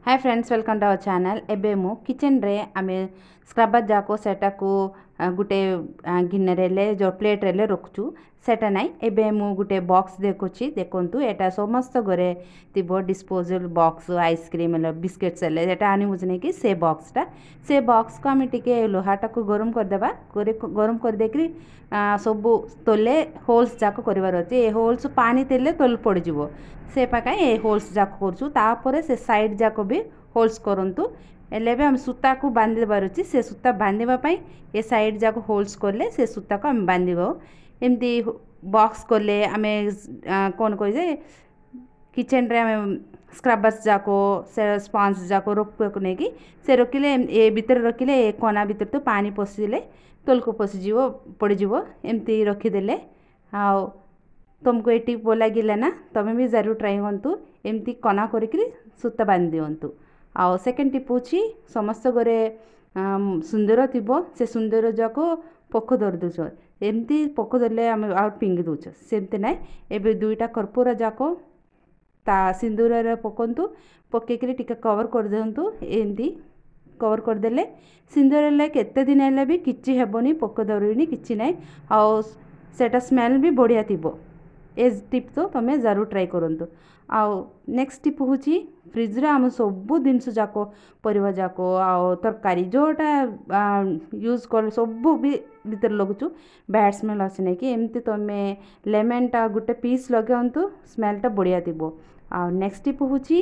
Hi friends welcome to our channel. एबे मु kitchen रे आमे स्क्रबर जाको सेटा को गुटे गिन्ने रेले जो प्लेट रेले रखुचु सेटा नाइ। एबे मु गुटे बॉक्स देखुची देखंतु एटा समस्त घरे तिबो डिस्पोजेबल बॉक्स आइसक्रीम ले बिस्किट्स ले एटा आनी बुझने कि से बॉक्स को आमे टिके लोहाटा को गरम कर देबा गरम कर देकरी सब तोले होल्स जाको करिवार अछि। ए होल्स पानी तेले तोल पड़ जिवो से पाका ए होल्स जाको करछु तापरे से साइड जाको भी होल्स करंतु एले भी हम सूता को बांधि देबार अछि। से सूता बांधिबा पई ए साइड जाको होल्स करले से सूता को हम बांधिबो। एमती बॉक्स करले आमे कोन कहि जे किचन रे आमे स्क्रबर्स जाको से स्पंज जाको रोक ने कि से रखिले ए भीतर रखिले ए कोना भीतर तो पानी पसिले तोल को पसि जीवो पड़ जीवो एमती रखी देले। आ तुमको ये टिप लगिले ना तुम्हें भी जरूर ट्राई करतु एमती कना करके सूता बांध दिंतु। आउ सेकेंड टिप होची समस्त घरे सुंदर थिबो से सुंदर जाको पोक धर दूच एमती पोक धरले आम आउ पिंगी दूच सेमती ना। एबे दुईटा कर्पूर जाको ता सिंदूर रे पकंतु पकेकरी टिके कवर कर दिंतु। एमती कवर कर देले सिंदूर ले केते दिन हेले भी किछि हेबोनी पोक धरनी किछि नै। आउ सेटा स्मेल भी बढ़िया थिबो। ए टिप तो तुम्हें जरूर ट्राई करंतु। आउ नेक्स्ट टिप होची फ्रिज रे हम सब जिनस जाको परिवा जाको आउ तरकारी जोटा यूज कर सब भी भीतर लगुचु बैड स्मेल आसे नै कि एमती तुम्हें लेमन टा गुटे पीस लगांतु स्मेल टा बढ़िया थिबो। आउ नेक्स्ट टिप होची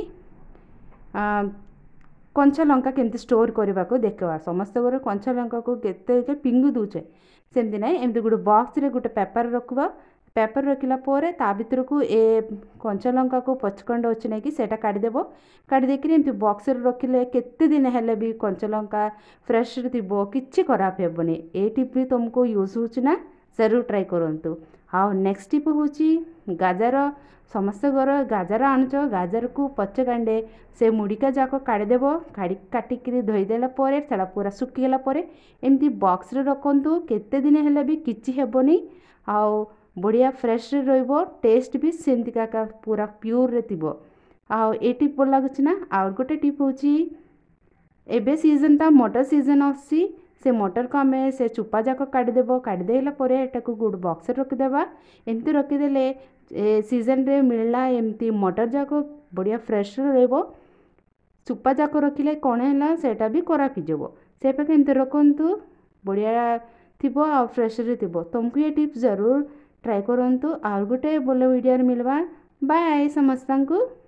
कंचा लंका केमती स्टोर करबा को देखवा समस्त घर कंचा लंका को केते पिंगु दूचे सेमती नै। एमती गुटे बॉक्स रे गुटे पेपर रखबा पेपर रखिला पोरे ता भीतर को ए कंचा लंका को पचखंड अछि नै कि सेटा काढी देबो। काढी देकरी एमती बॉक्स रे रखिले केते दिन हेले भी कंचा लंका फ्रेश थिबो किछि खराब हेबोनी। ए टिप भी तुमको यूज होछि ना जरूर ट्राई करंतु। हाउ नेक्स्ट टिप होछि गाजर समस्त घर गाजर आणचो गाजर को पच कांडे से मुड़िका जाको काढी देबो काटिकरी धोई देला पोरे सेला पूरा सुखी गेला पोरे एमती बॉक्स रे रखंतु केते दिन हेले भी किछि हेबोनी। हाउ बढ़िया फ्रेश रहिबो टेस्ट भी सेमती का पूरा प्योर रे थिबो। आ ए टिप भल लागुछि ना। और गोटे टिप होछि एबे सीजन ता मटर सीजन आसी से मटर को आमे से चुपा जाको काढी देबो काढी देला परे एटा को गुड बॉक्स रे रखि देबा एमती रखि देले ए सीजन रे मिलला एमती मटर जाको बढ़िया फ्रेश रहिबो। चुपा जाको रखिले कोन हैला सेटा भी खराब हि जबो से पे एमती रखंतु बढ़िया थिबो आ फ्रेश रे थिबो। तुमको ये टिप जरूर ट्राई करंतु। और गोटे बोलो वीडियो मिलवा बाय समस्तंकु।